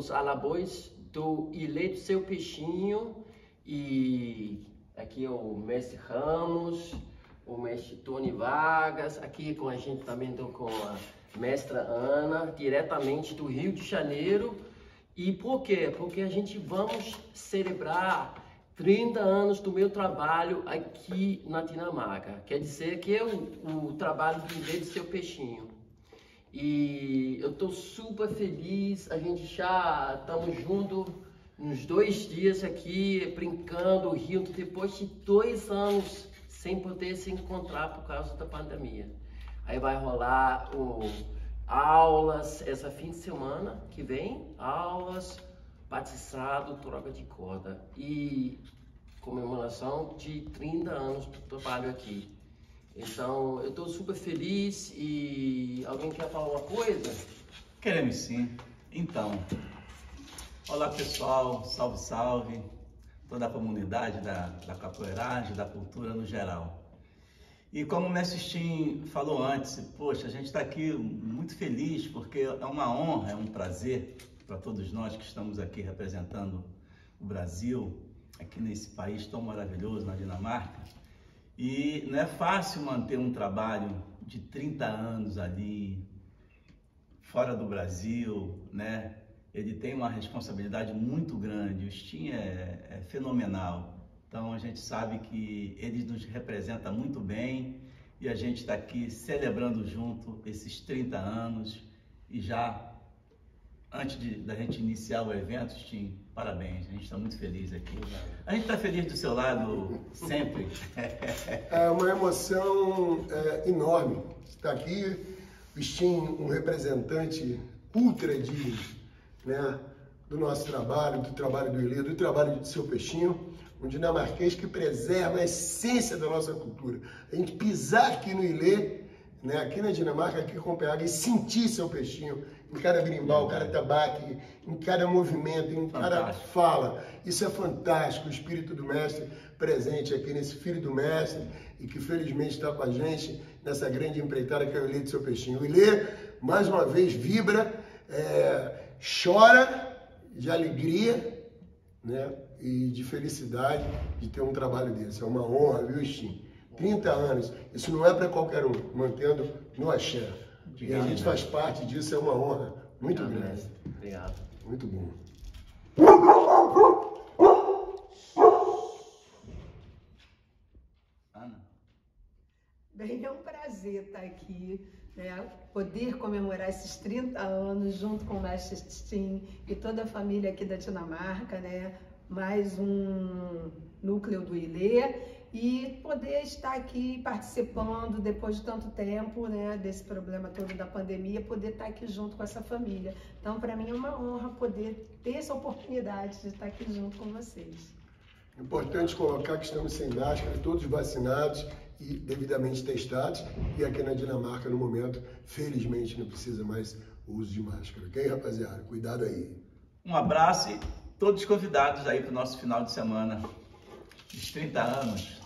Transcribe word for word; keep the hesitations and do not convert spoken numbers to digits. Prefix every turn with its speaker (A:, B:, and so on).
A: os alabões do Ilê do Seu Peixinho. E aqui é o mestre Ramos, o mestre Tony Vargas. Aqui com a gente também estou com a mestra Ana, diretamente do Rio de Janeiro. E por quê? Porque a gente vamos celebrar trinta anos do meu trabalho aqui na Dinamarca. Quer dizer que é o, o trabalho do Ilê do Seu Peixinho. E eu estou super feliz, a gente já estamos juntos uns dois dias aqui, brincando, rindo, depois de dois anos sem poder se encontrar por causa da pandemia. Aí vai rolar o, aulas, essa fim de semana que vem, aulas, batizado, troca de corda e comemoração de trinta anos do trabalho aqui. Então, eu estou super feliz. E alguém quer falar uma coisa?
B: Queremos sim. Então, olá pessoal, salve, salve, toda a comunidade da, da capoeiragem, da cultura no geral. E como o mestre Stim falou antes, poxa, a gente está aqui muito feliz porque é uma honra, é um prazer para todos nós que estamos aqui representando o Brasil, aqui nesse país tão maravilhoso, na Dinamarca. E não é fácil manter um trabalho de trinta anos ali, fora do Brasil, né? Ele tem uma responsabilidade muito grande, o Stim é, é fenomenal. Então a gente sabe que ele nos representa muito bem e a gente está aqui celebrando junto esses trinta anos. E já, antes de, da gente iniciar o evento, Stim, parabéns, a gente está muito feliz aqui. A gente está feliz do seu lado sempre.
C: É uma emoção é, enorme estar aqui. O Stim, um representante ultra digno, né, do nosso trabalho, do trabalho do Ilê, do trabalho do Seu Peixinho, um dinamarquês que preserva a essência da nossa cultura. A gente pisar aqui no Ilê, né, aqui na Dinamarca, aqui com Copenhague, e sentir Seu Peixinho em cada berimbau, em cada tabaque, em cada movimento, em cada fantástico. Fala. Isso é fantástico, o espírito do mestre presente aqui nesse filho do mestre e que felizmente está com a gente nessa grande empreitada que é o Ilê do Seu Peixinho. O Ilê, mais uma vez, vibra, é, chora de alegria, né, e de felicidade de ter um trabalho desse. É uma honra, viu, Stim? trinta anos, isso não é para qualquer um, mantendo no axé. Obrigado, e a gente faz parte disso, é uma honra muito
A: Obrigado,
C: grande.
A: mestre. Obrigado.
C: Muito bom.
B: Ana?
D: Bem, é um prazer estar aqui, né? Poder comemorar esses trinta anos junto com o mestre Stim e toda a família aqui da Dinamarca, né? Mais um núcleo do Ilê. E poder estar aqui participando depois de tanto tempo, né, desse problema todo da pandemia, poder estar aqui junto com essa família. Então, para mim é uma honra poder ter essa oportunidade de estar aqui junto com vocês.
C: Importante colocar que estamos sem máscara, todos vacinados e devidamente testados. E aqui na Dinamarca, no momento, felizmente, não precisa mais o uso de máscara. Ok, rapaziada? Cuidado aí.
B: Um abraço e todos convidados aí para o nosso final de semana, os trinta anos